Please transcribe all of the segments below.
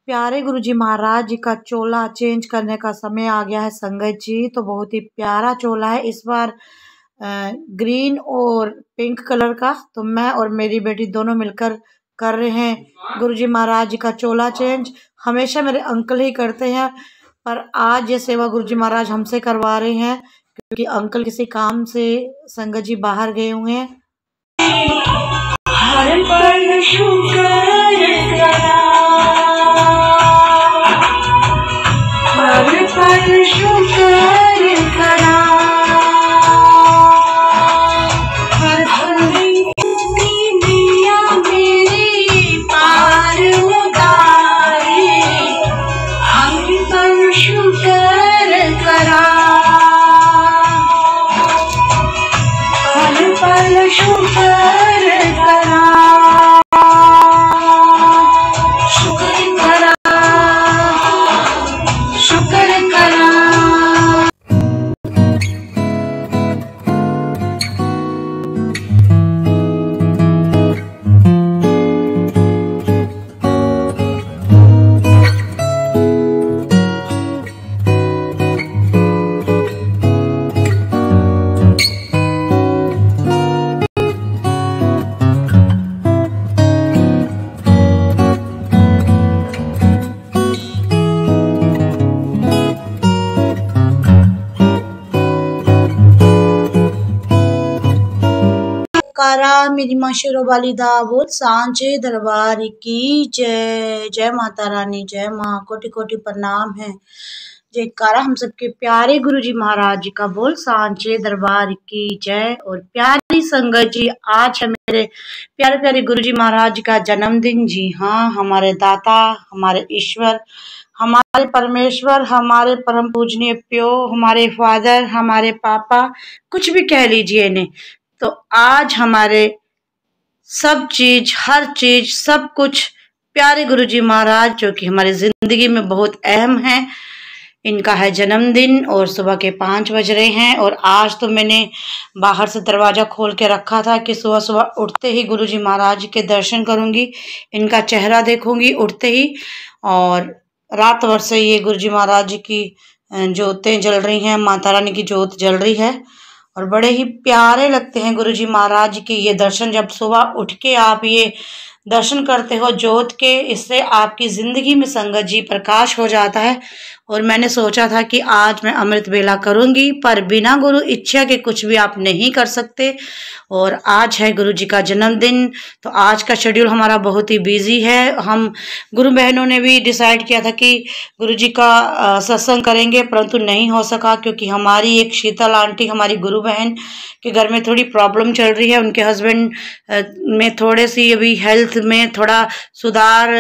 प्यारे गुरुजी महाराज जी का चोला चेंज करने का समय आ गया है संगत जी। तो बहुत ही प्यारा चोला है इस बार, ग्रीन और पिंक कलर का। तो मैं और मेरी बेटी दोनों मिलकर कर रहे हैं गुरुजी महाराज जी का चोला चेंज। हमेशा मेरे अंकल ही करते हैं, पर आज ये सेवा गुरुजी महाराज हमसे करवा रहे हैं क्योंकि अंकल किसी काम से संगत जी बाहर गए हुए हैं। हर पल शुक्र करा, हर पल शुक्र करा, हर पल दिया मेरी पार उतारी, हर पल शुक्र करा, हर पल शुक्र करा, शुक्र करा, शुक्र करा। कारा मेरी माँ शेरों वाली दा बोल सांचे दरबार की जय। जय माता रानी, जय माँ, कोटि कोटि प्रणाम है। जयकारा हम सबके प्यारे गुरुजी महाराज जी का बोल सांचे दरबार की जय। और प्यारी संगत जी, आज है मेरे प्यारे प्यारे गुरुजी महाराज जी का जन्मदिन। जी हाँ, हमारे दाता, हमारे ईश्वर, हमारे परमेश्वर, हमारे परम पूजनीय प्यो, हमारे फादर, हमारे पापा, कुछ भी कह लीजिए इन्हें। तो आज हमारे सब चीज, हर चीज, सब कुछ प्यारे गुरुजी महाराज जो कि हमारी जिंदगी में बहुत अहम है, इनका है जन्मदिन। और सुबह के 5 बज रहे हैं और आज तो मैंने बाहर से दरवाजा खोल के रखा था कि सुबह सुबह उठते ही गुरुजी महाराज के दर्शन करूंगी, इनका चेहरा देखूंगी उठते ही। और रात भर से ये गुरुजी महाराज जी की ज्योतें जल रही हैं, माता रानी की ज्योत जल रही है और बड़े ही प्यारे लगते हैं गुरुजी महाराज के ये दर्शन। जब सुबह उठ के आप ये दर्शन करते हो ज्योत के, इससे आपकी जिंदगी में संगत जी प्रकाश हो जाता है। और मैंने सोचा था कि आज मैं अमृत बेला करूंगी, पर बिना गुरु इच्छा के कुछ भी आप नहीं कर सकते। और आज है गुरु जी का जन्मदिन, तो आज का शेड्यूल हमारा बहुत ही बिजी है। हम गुरु बहनों ने भी डिसाइड किया था कि गुरु जी का सत्संग करेंगे, परंतु नहीं हो सका क्योंकि हमारी एक शीतल आंटी, हमारी गुरु बहन के घर में थोड़ी प्रॉब्लम चल रही है। उनके हस्बैंड में थोड़े सी अभी हेल्थ में थोड़ा सुधार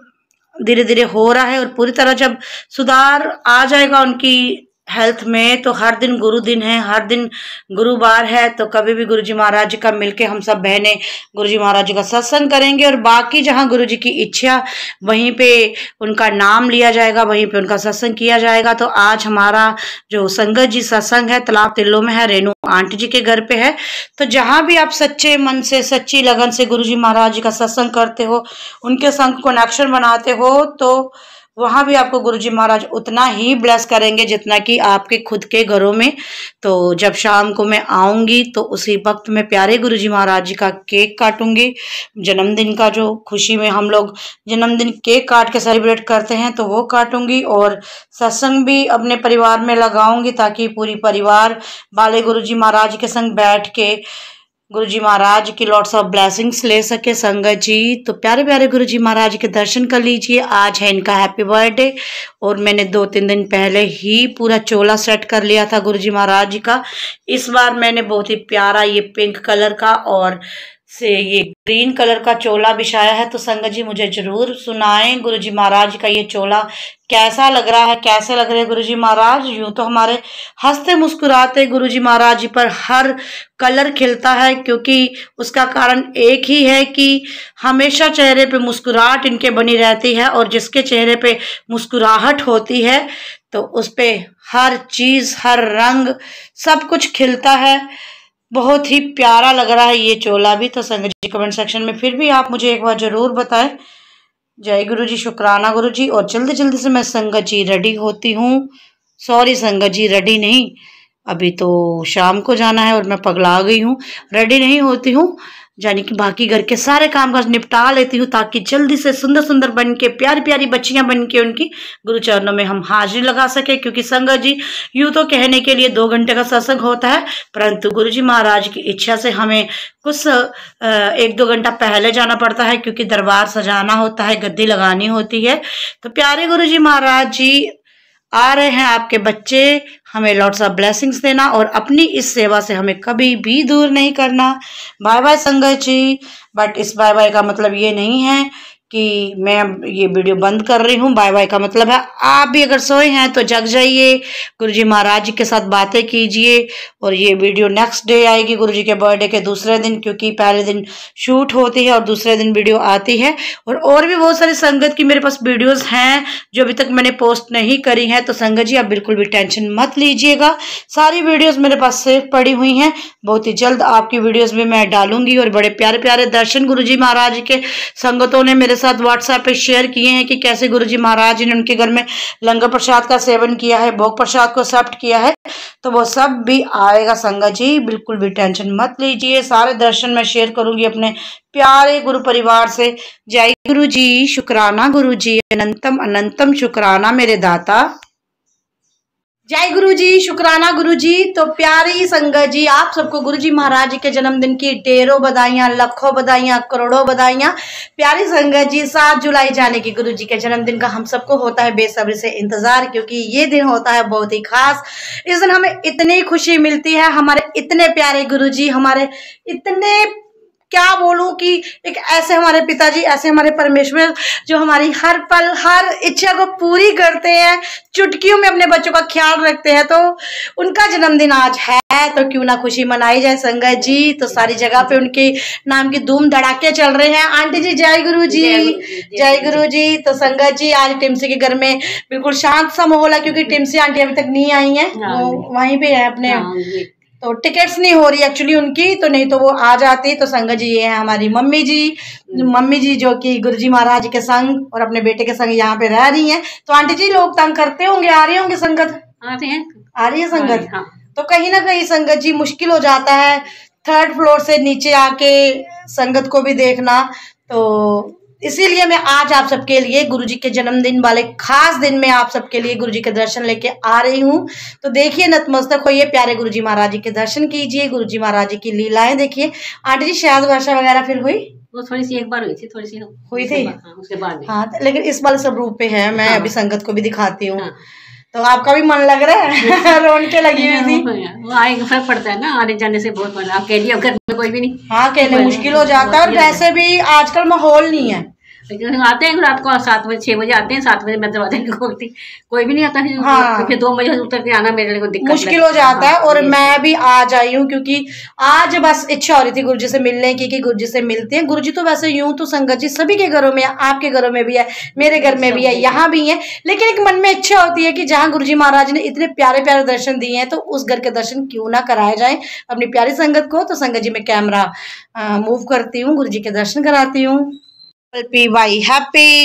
धीरे धीरे हो रहा है, और पूरी तरह जब सुधार आ जाएगा उनकी हेल्थ में तो हर दिन गुरु दिन है, हर दिन गुरुवार है। तो कभी भी गुरुजी महाराज जी का मिलके हम सब बहनें गुरुजी महाराज जी का सत्संग करेंगे। और बाकी जहाँ गुरु जी की इच्छा वहीं पे उनका नाम लिया जाएगा, वहीं पे उनका सत्संग किया जाएगा। तो आज हमारा जो संगत जी सत्संग है तालाब तिल्लो में है, रेणु आंटी जी के घर पे है। तो जहाँ भी आप सच्चे मन से, सच्ची लगन से गुरुजी महाराज जी का सत्संग करते हो, उनके संग कनेक्शन बनाते हो, तो वहां भी आपको गुरुजी महाराज उतना ही ब्लेस करेंगे जितना कि आपके खुद के घरों में। तो जब शाम को मैं आऊंगी तो उसी वक्त मैं प्यारे गुरुजी महाराज जी का केक काटूंगी। जन्मदिन का जो खुशी में हम लोग जन्मदिन केक काट के सेलिब्रेट करते हैं, तो वो काटूंगी। और सत्संग भी अपने परिवार में लगाऊंगी ताकि पूरी परिवार वाले गुरुजी महाराज के संग बैठ के गुरुजी महाराज की लॉट्स ऑफ ब्लेसिंग्स ले सके संगत जी। तो प्यारे प्यारे गुरुजी महाराज के दर्शन कर लीजिए। आज है इनका हैप्पी बर्थडे और मैंने 2-3 दिन पहले ही पूरा चोला सेट कर लिया था गुरुजी महाराज जी का। इस बार मैंने बहुत ही प्यारा ये पिंक कलर का और से ये ग्रीन कलर का चोला बिछाया है। तो संगत जी मुझे जरूर सुनाएं गुरुजी महाराज का ये चोला कैसा लग रहा है, कैसे लग रहे हैं गुरुजी महाराज। यूं तो हमारे हंसते मुस्कुराते गुरुजी महाराज जी पर हर कलर खिलता है, क्योंकि उसका कारण एक ही है कि हमेशा चेहरे पे मुस्कुराहट इनके बनी रहती है। और जिसके चेहरे पे मुस्कुराहट होती है तो उस पे हर चीज, हर रंग, सब कुछ खिलता है। बहुत ही प्यारा लग रहा है ये चोला भी। तो संगत जी कमेंट सेक्शन में फिर भी आप मुझे एक बार जरूर बताएं जय गुरु जी, शुक्राना गुरु जी। और जल्दी जल्दी से मैं संगत जी रेडी होती हूँ। सॉरी संगत जी, रेडी नहीं, अभी तो शाम को जाना है और मैं पगला गई हूँ। रेडी नहीं होती हूँ, यानी कि बाकी घर के सारे काम काज निपटा लेती हूँ ताकि जल्दी से सुंदर सुंदर बन के, प्यारी प्यारी बच्चियां बन के उनकी गुरु चरणों में हम हाजिरी लगा सके। क्योंकि संगत जी, यूं तो कहने के लिए 2 घंटे का सत्संग होता है, परंतु गुरु जी महाराज की इच्छा से हमें कुछ 1-2 घंटा पहले जाना पड़ता है, क्योंकि दरबार सजाना होता है, गद्दी लगानी होती है। तो प्यारे गुरु जी महाराज जी आ रहे हैं, आपके बच्चे, हमें लॉट्स ऑफ ब्लेसिंग्स देना और अपनी इस सेवा से हमें कभी भी दूर नहीं करना। बाय बाय संगत जी। बट इस बाय बाय का मतलब ये नहीं है कि मैं ये वीडियो बंद कर रही हूँ। बाय बाय का मतलब है आप भी अगर सोए हैं तो जग जाइए, गुरुजी महाराज जी के साथ बातें कीजिए। और ये वीडियो नेक्स्ट डे आएगी, गुरुजी के बर्थडे के दूसरे दिन, क्योंकि पहले दिन शूट होती है और दूसरे दिन वीडियो आती है। और भी बहुत सारी संगत की मेरे पास वीडियोस हैं जो अभी तक मैंने पोस्ट नहीं करी हैं। तो संगत जी आप बिल्कुल भी टेंशन मत लीजिएगा, सारी वीडियोस मेरे पास सेव पड़ी हुई हैं। बहुत ही जल्द आपकी वीडियोस भी मैं डालूंगी। और बड़े प्यारे प्यारे दर्शन गुरुजी महाराज के संगतों ने मेरे साथ व्हाट्सएप पे शेयर किए हैं कि कैसे गुरुजी महाराज जी ने उनके घर में लंगर प्रसाद का सेवन किया है, भोग प्रसाद को एक्सेप्ट किया है। तो वो सब भी आएगा संगत जी, बिल्कुल भी टेंशन मत लीजिए। सारे दर्शन मैं शेयर करूंगी अपने प्यारे गुरु परिवार से। जय गुरु जी, शुक्राना गुरु जी, अनंतम अनंतम शुक्राना मेरे दाता। जय गुरु जी, शुक्राना गुरु जी। तो प्यारी संगत जी, आप सबको गुरु जी महाराज जी के जन्मदिन की ढेरों बधाइयां, लाखों बधाइयां, करोड़ों बधाइयां। प्यारी संगत जी, 7 जुलाई जाने की गुरु जी के जन्मदिन का हम सबको होता है बेसब्री से इंतजार, क्योंकि ये दिन होता है बहुत ही खास। इस दिन हमें इतनी खुशी मिलती है, हमारे इतने प्यारे गुरु जी, हमारे इतने, क्या बोलूं कि एक ऐसे हमारे पिताजी, ऐसे हमारे परमेश्वर जो हमारी हर पल हर इच्छा को पूरी करते हैं, चुटकियों में अपने बच्चों का ख्याल रखते हैं। तो उनका जन्मदिन आज है, तो क्यों ना खुशी मनाई जाए संगत जी। तो सारी जगह पे उनके नाम की धूम धड़ाके चल रहे हैं। आंटी जी जय गुरु जी, जय गुरु जी। तो संगत जी आज टिमसी के घर में बिल्कुल शांत सा माहौल है, क्योंकि टिमसी आंटी अभी तक नहीं आई है, वो वहीं पे है अपने, तो टिकट्स नहीं हो रही एक्चुअली उनकी, तो नहीं तो वो आ जाती। तो संगत जी ये है हमारी मम्मी जी जो कि गुरुजी महाराज के संग और अपने बेटे के संग यहाँ पे रह रही हैं। तो आंटी जी लोग तंग करते होंगे, आ रही होंगे संगत, आ रही है संगत। हाँ। तो कहीं ना कहीं संगत जी मुश्किल हो जाता है 3rd फ्लोर से नीचे आके संगत को भी देखना। तो इसीलिए मैं आज आप सबके लिए गुरुजी के जन्मदिन वाले खास दिन में आप सबके लिए गुरुजी के दर्शन लेके आ रही हूँ। तो देखिए, नतमस्तक होइए, प्यारे गुरुजी महाराज जी के दर्शन कीजिए, गुरुजी महाराज जी की लीलाएं देखिए। आंटी जी शायद वर्षा वगैरह फिर हुई? वो थोड़ी सी एक बार हुई थी, थोड़ी सी हुई थी, उसके बाद। हाँ, लेकिन इस वाले सब रूप पे है। मैं अभी संगत को भी दिखाती हूँ। तो आपका भी मन लग रहा है? रोनके लगी हुई थी। वो आएगा, फर्क पड़ता है ना, आने जाने से बहुत मन। अकेले घर में कोई भी नहीं, हाँ अकेले मुश्किल हो जाता है। और वैसे भी आजकल माहौल नहीं है, लेकिन आते हैं रात को 7 बजे 6 बजे आते हैं। 7 बजे मैं दरवाजा नहीं खोलती, कोई भी नहीं आता है। हाँ। तो फिर 2 बजे उतर के आना मेरे लिए दिक्कत मुश्किल हो जाता है। और मैं भी आज आई हूँ क्योंकि आज बस इच्छा हो रही थी गुरुजी से मिलने की, कि गुरुजी से मिलते हैं। गुरुजी तो वैसे यूं तो संगत जी सभी के घरों में है, आपके घरों में भी है, मेरे घर में भी है, यहाँ भी है। लेकिन एक मन में इच्छा होती है कि जहाँ गुरुजी महाराज ने इतने प्यारे प्यारे दर्शन दिए हैं, तो उस घर के दर्शन क्यों ना कराए जाए अपनी प्यारी संगत को। तो संगत जी मैं कैमरा मूव करती हूँ, गुरुजी के दर्शन कराती हूँ। PY हैप्पी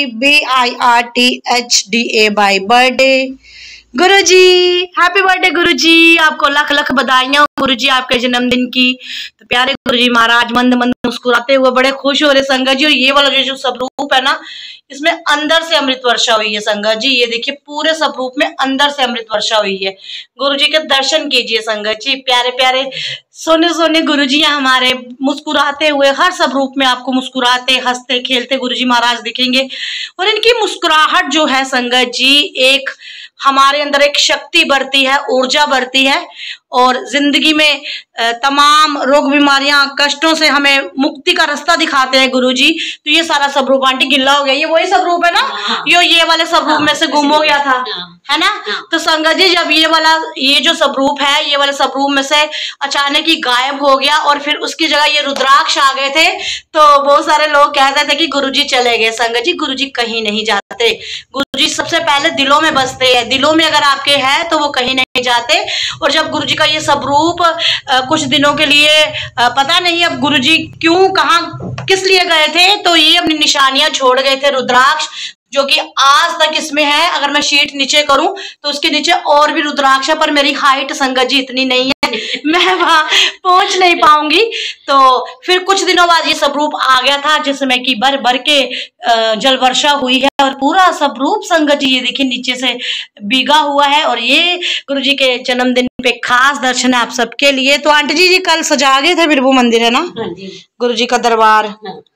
BIRTHDA बाय बर्थडे गुरुजी, हैप्पी बर्थडे गुरुजी, आपको लाख लाख बधाइयां गुरुजी आपके जन्मदिन की। तो प्यारे गुरुजी महाराज मंद मंद मुस्कुराते हुए बड़े खुश हो रहे संगत जी। और ये वाला जो स्वरूप है ना, इसमें अंदर से अमृत वर्षा हुई है संगत जी। ये देखिए पूरे स्वरूप में अंदर से अमृत वर्षा हुई है। गुरुजी के दर्शन कीजिए संगत जी, प्यारे प्यारे सोने सोने गुरुजी हमारे मुस्कुराते हुए, हर स्वरूप में आपको मुस्कुराते हंसते खेलते गुरुजी महाराज दिखेंगे। और इनकी मुस्कुराहट जो है संगत जी, एक हमारे अंदर एक शक्ति बढ़ती है, ऊर्जा बढ़ती है, और जिंदगी में तमाम रोग बीमारियां कष्टों से हमें मुक्ति का रास्ता दिखाते हैं गुरुजी। तो ये सारा स्वरूप आंटी गिल्ला हो गया, ये वही स्वरूप है ना? ये वाले स्वरूप में से गुम हो गया था, है ना? तो संगत जी जब ये जो स्वरूप है, ये वाले स्वरूप में से अचानक ही गायब हो गया और फिर उसकी जगह ये रुद्राक्ष आ गए थे। तो बहुत सारे लोग कहते थे कि गुरुजी चले गए। संगत जी गुरुजी कहीं नहीं जाते, गुरुजी सबसे पहले दिलों में बसते हैं। दिलों में अगर आपके है तो वो कहीं नहीं नहीं जाते। और जब गुरुजी का ये सब रूप कुछ दिनों के लिए पता नहीं अब गुरुजी क्यों कहाँ किस लिए गए थे, तो ये अपनी निशानियां छोड़ गए थे। रुद्राक्ष जो कि आज तक इसमें है, अगर मैं शीट नीचे करूं तो उसके नीचे और भी रुद्राक्ष है, पर मेरी हाइट संगत जी इतनी नहीं है, मैं वहां पहुंच नहीं पाऊंगी। तो फिर कुछ दिनों बाद ये सब रूप आ गया था, जिसमें कि भर भर के जल वर्षा हुई है और पूरा सब रूप संगत जी ये देखिए नीचे से भीगा हुआ है। और ये गुरु जी के जन्मदिन पे खास दर्शन है आप सबके लिए। तो आंटी जी कल सजा गए थे बिरबू मंदिर, है ना गुरु जी का दरबार।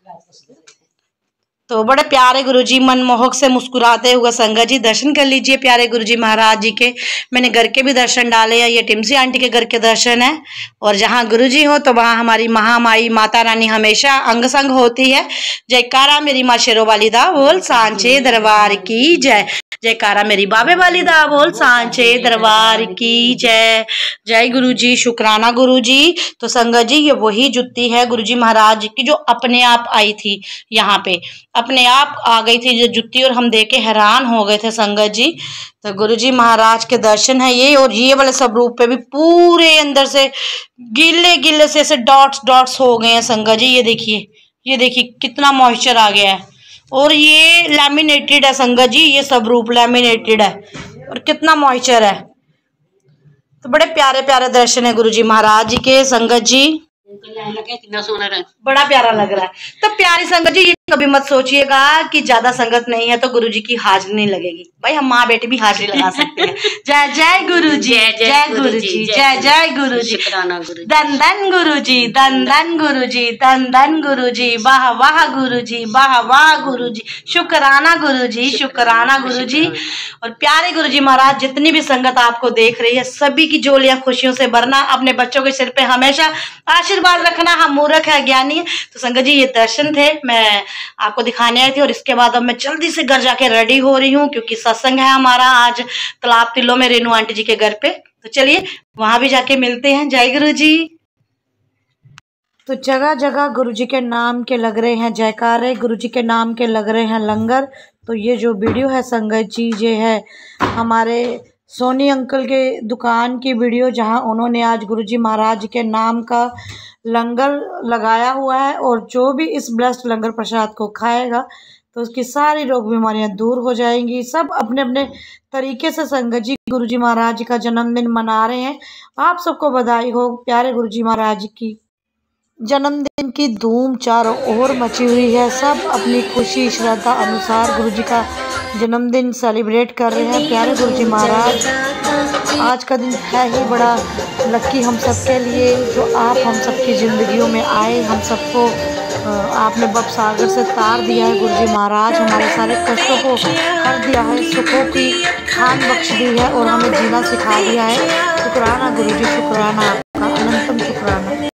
तो बड़े प्यारे गुरुजी मनमोहक से मुस्कुराते हुए संगत जी दर्शन कर लीजिए प्यारे गुरुजी महाराज जी के। मैंने घर के भी दर्शन डाले हैं, ये टिमसी आंटी के घर के दर्शन है। और जहाँ गुरुजी हो तो वहाँ हमारी महामाई माता रानी हमेशा अंग संग होती है। जयकारा मेरी माँ शेरों वाली दा बोल सांचे दरबार की जय। जयकारा मेरी बाबे वाली दा बोल सांचे दरबार की जय। जय गुरुजी, शुक्राना गुरुजी। तो संगत जी ये वही जुत्ती है गुरुजी महाराज की जो अपने आप आई थी, यहाँ पे अपने आप आ गई थी जो जुत्ती, और हम देख के हैरान हो गए थे संगत जी। तो गुरुजी महाराज के दर्शन है ये। और ये वाले सब रूप पे भी पूरे अंदर से गिले गिले से ऐसे डॉट्स डॉट्स हो गए हैं संगत जी। ये देखिए कितना मॉइस्चर आ गया है। और ये लैमिनेटेड है संगत जी, ये सब रूप लैमिनेटेड है और कितना मॉइस्चर है। तो बड़े प्यारे प्यारे दर्शन है गुरुजी महाराज जी के संगत जी, कितना सोना रहा, बड़ा प्यारा लग रहा है। तो प्यारी संगत जी ये कभी मत सोचिएगा कि ज्यादा संगत नहीं है तो गुरुजी की हाजिरी नहीं लगेगी। भाई हम माँ बेटे भी हाजिरी लगा सकते हैं। जय जय गुरुजी, जय गुरुजी, जय जय गुरुजी, धन धन गुरुजी, धन धन गुरुजी, धन धन गुरुजी, वाह वाह गुरुजी, वाह वाह गुरुजी, शुक्राना गुरुजी, शुक्राना गुरुजी। और प्यारे गुरुजी महाराज जितनी भी संगत आपको देख रही है सभी की झोलियां खुशियों से भरना, अपने बच्चों के सिर पे हमेशा आशीर्वाद रखना। हम मूर्ख है ज्ञानी है। तो संगत जी ये दर्शन थे, मैं आपको दिखाने आई थी। और इसके बाद अब मैं जल्दी से घर जाके रेडी हो रही हूँ क्योंकि सत्संग है हमारा आज तालाब तिल्लो में रेनू आंटी जी के घर पे। तो चलिए वहां भी जाके मिलते हैं। जय गुरु जी। तो जगह जगह गुरु जी के नाम के लग रहे हैं जयकारे, गुरु जी के नाम के लग रहे हैं लंगर। तो ये जो वीडियो है संगत जी ये है हमारे सोनी अंकल के दुकान की वीडियो, जहां उन्होंने आज गुरुजी महाराज के नाम का लंगर लगाया हुआ है। और जो भी इस ब्लेस्ड लंगर प्रसाद को खाएगा तो उसकी सारी रोग बीमारियां दूर हो जाएंगी। सब अपने अपने तरीके से संगत जी गुरुजी महाराज जी का जन्मदिन मना रहे हैं। आप सबको बधाई हो प्यारे गुरुजी महाराज की जन्मदिन की धूम चारों ओर मची हुई है। सब अपनी खुशी श्रद्धा अनुसार गुरुजी का जन्मदिन सेलिब्रेट कर रहे हैं। प्यारे गुरुजी महाराज आज का दिन है ही बड़ा लकी हम सब के लिए, जो आप हम सबकी ज़िंदगियों में आए। हम सबको आपने भव सागर से तार दिया है गुरुजी महाराज, हमारे सारे कष्टों को हर दिया है, सुखों की खान बख्श दी है और हमें जीना सिखा दिया है। शुक्राना गुरुजी, शुक्राना आपका, अनंतम शुक्राना।